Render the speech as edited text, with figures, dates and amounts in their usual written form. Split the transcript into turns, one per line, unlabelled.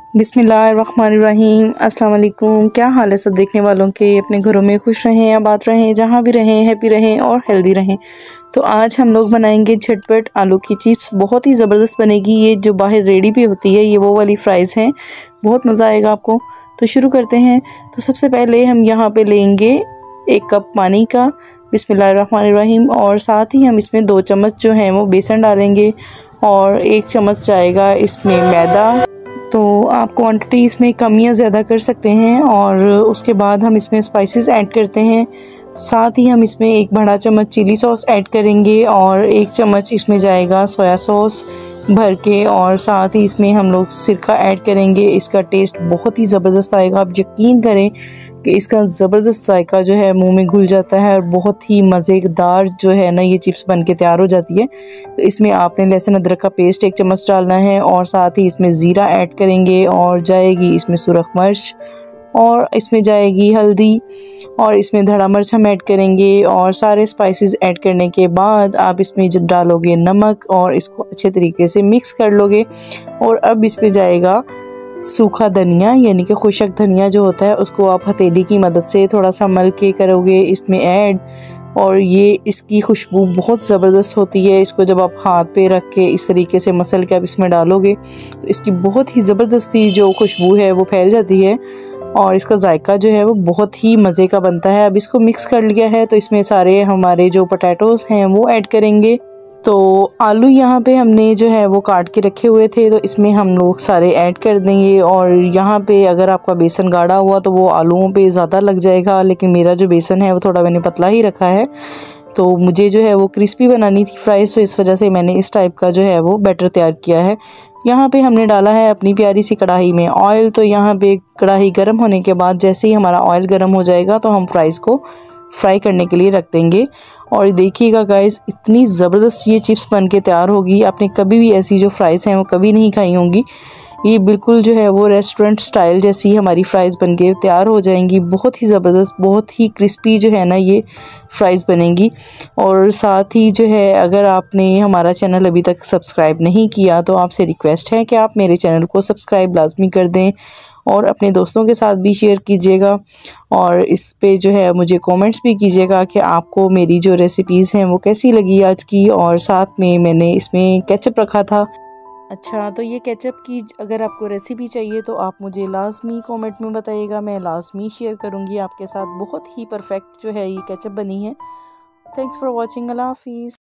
बिस्मिल्लाहिर्रहमानिर्रहीम। अस्सलाम वालेकुम। क्या हाल है सब देखने वालों के? अपने घरों में खुश रहें, आबाद रहें, जहाँ भी रहें हैप्पी रहें और हेल्दी रहें। तो आज हम लोग बनाएंगे झटपट आलू की चिप्स। बहुत ही ज़बरदस्त बनेगी। ये जो बाहर रेडी भी होती है ये वो वाली फ्राइज़ हैं। बहुत मज़ा आएगा आपको। तो शुरू करते हैं। तो सबसे पहले हम यहाँ पे लेंगे 1 कप पानी का, बिस्मिल्लाहिर्रहमानिर्रहीम, और साथ ही हम इसमें 2 चम्मच जो हैं वो बेसन डालेंगे और 1 चम्मच जाएगा इसमें मैदा। तो आप क्वांटिटी इसमें कम या ज़्यादा कर सकते हैं। और उसके बाद हम इसमें स्पाइसेस ऐड करते हैं। साथ ही हम इसमें 1 बड़ा चम्मच चिली सॉस ऐड करेंगे और 1 चम्मच इसमें जाएगा सोया सॉस भर के, और साथ ही इसमें हम लोग सिरका ऐड करेंगे। इसका टेस्ट बहुत ही ज़बरदस्त आएगा। आप यकीन करें कि इसका ज़बरदस्त जायका जो है मुंह में घुल जाता है और बहुत ही मज़ेदार जो है ना ये चिप्स बन के तैयार हो जाती है। तो इसमें आपने लहसुन अदरक का पेस्ट 1 चम्मच डालना है और साथ ही इसमें ज़ीरा ऐड करेंगे और जाएगी इसमें सुरख मिर्च और इसमें जाएगी हल्दी और इसमें धड़ा मिर्च हम ऐड करेंगे। और सारे स्पाइसेस ऐड करने के बाद आप इसमें जब डालोगे नमक और इसको अच्छे तरीके से मिक्स कर लोगे। और अब इसमें जाएगा सूखा धनिया, यानी कि खुशक धनिया जो होता है उसको आप हथेली की मदद से थोड़ा सा मल के करोगे इसमें ऐड, और ये इसकी खुशबू बहुत ज़बरदस्त होती है। इसको जब आप हाथ पे रख के इस तरीके से मसल के आप इसमें डालोगे तो इसकी बहुत ही ज़बरदस्ती जो खुशबू है वो फैल जाती है और इसका जायका जो है वो बहुत ही मज़े का बनता है। अब इसको मिक्स कर लिया है तो इसमें सारे हमारे जो पोटैटोज़ हैं वो ऐड करेंगे। तो आलू यहाँ पे हमने जो है वो काट के रखे हुए थे तो इसमें हम लोग सारे ऐड कर देंगे। और यहाँ पे अगर आपका बेसन गाढ़ा हुआ तो वो आलूओं पे ज़्यादा लग जाएगा, लेकिन मेरा जो बेसन है वो थोड़ा मैंने पतला ही रखा है। तो मुझे जो है वो क्रिस्पी बनानी थी फ्राइज़, तो इस वजह से मैंने इस टाइप का जो है वो बैटर तैयार किया है। यहाँ पे हमने डाला है अपनी प्यारी सी कढ़ाई में ऑयल। तो यहाँ पे कढ़ाई गर्म होने के बाद जैसे ही हमारा ऑयल गर्म हो जाएगा तो हम फ्राइज़ को फ्राई करने के लिए रख देंगे। और देखिएगा गाइस, इतनी ज़बरदस्त ये चिप्स बन के तैयार होगी। आपने कभी भी ऐसी जो फ्राइज़ हैं वो कभी नहीं खाई होंगी। ये बिल्कुल जो है वो रेस्टोरेंट स्टाइल जैसी हमारी फ्राइज़ बन के तैयार हो जाएंगी। बहुत ही ज़बरदस्त, बहुत ही क्रिस्पी जो है ना ये फ्राइज़ बनेंगी। और साथ ही जो है अगर आपने हमारा चैनल अभी तक सब्सक्राइब नहीं किया तो आपसे रिक्वेस्ट है कि आप मेरे चैनल को सब्सक्राइब लाजमी कर दें और अपने दोस्तों के साथ भी शेयर कीजिएगा। और इस पे जो है मुझे कमेंट्स भी कीजिएगा कि आपको मेरी जो रेसिपीज़ हैं वो कैसी लगी आज की। और साथ में मैंने इसमें केचप रखा था। अच्छा, तो ये केचप की अगर आपको रेसिपी चाहिए तो आप मुझे लाजमी कमेंट में बताइएगा, मैं लाजमी शेयर करूँगी आपके साथ। बहुत ही परफेक्ट जो है ये केचप बनी है। Thanks for watching. अल्लाह हाफिज़।